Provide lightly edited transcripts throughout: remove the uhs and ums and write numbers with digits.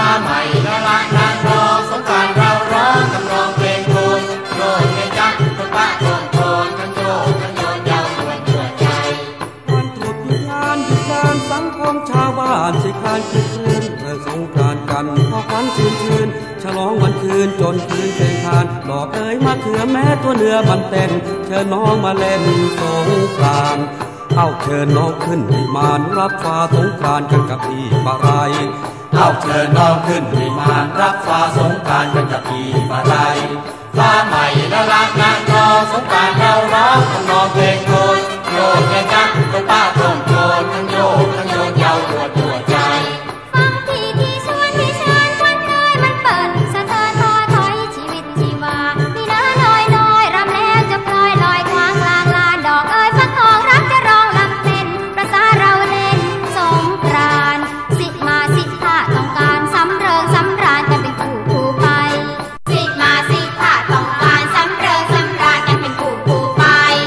ใหม่ละละนางรอสงกรานต์เราร้องทำนองเพลงโคนโยนเงยจักคนป้าโคนโคนกันโยนกันโยนยาวชวนตัวใจวันตรวจหยุดงานหยุดการสังคมชาวบ้านสิคานคืนสงกรานต์กันพอควันชื่นฉลองวันคืนจนคืนเพลงทานดอกเอ๋ยมะเขือแม้ตัวเนื้อมันเต้นเชิญน้องมาเล่นสงกรานต์เอาเชิญน้องขึ้นวิมานรับฟ้าสงกรานต์กันกับพี่ปะไรเอาเชิญน้องขึ้นวิมานรับฟ้าสงกรานต์กันกับพี่ปะไรฟ้าใหม่ละละนางรอสงกรานต์เราร้องทำนองเพลงโคนโยนเงยจักคนป้าโคนโคนทั้งโยนทั้งโยนยาวชวนตัวใจฟังที่ชวนที่เชิญควันเอ่ยมันเปิดสะเทินท้อถอยชีวิตชีวาพี่น้าน้อยน้อยรำแล้วจะพลอยลอยควางกลางลานดอกเอ่ยฟักทองรักจะร้องลำเต้นประสาเราเล่นสงกรานต์สิมาสิท่าต้องการสำเริงสำราญกันเป็นคู่คู่ไปสิมาสิท่าต้องการสำเริงสำราญกันเป็นคู่คู่ไป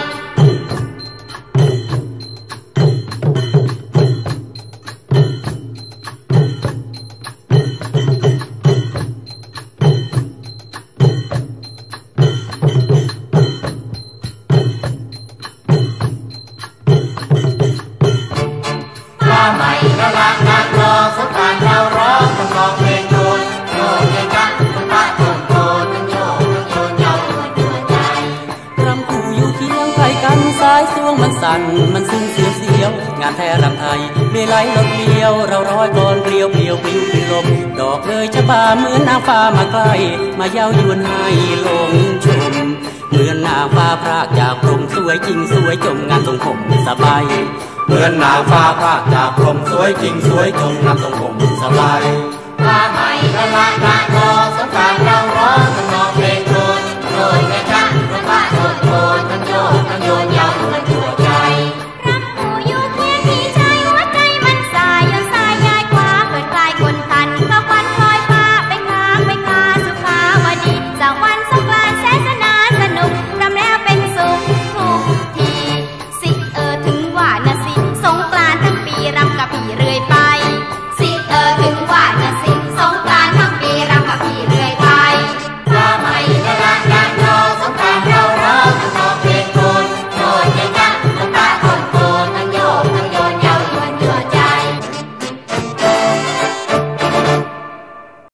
ฟ้าใหม่ละละนางรอสงกรานต์เราร้องทำนองเพลงโคนโยนเงยจักคนป้าโคนโคนทั้งโยนทั้งโยนยาวชวนตัวใจรำคู่อยู่เคียงไทยกันสายสวงมันสั่นมันซึ้งเสียวงานแท้รำไทยเมลัยลมเลียวเราร้อยก่อนเปลี่ยวเปลี่ยวปลิวปลิวลมดอกเลยจะบานเหมือนนางฟ้ามาใกล้มาเย้ายวนให้ลงชมเหมือนนางฟ้าพรากจากพรหมสวยจริงสวยจมงานทรงผมสบายเหมือนนางฟ้าพรากจากพรหมสวยจริงสวยจมงานทรงผมสบาย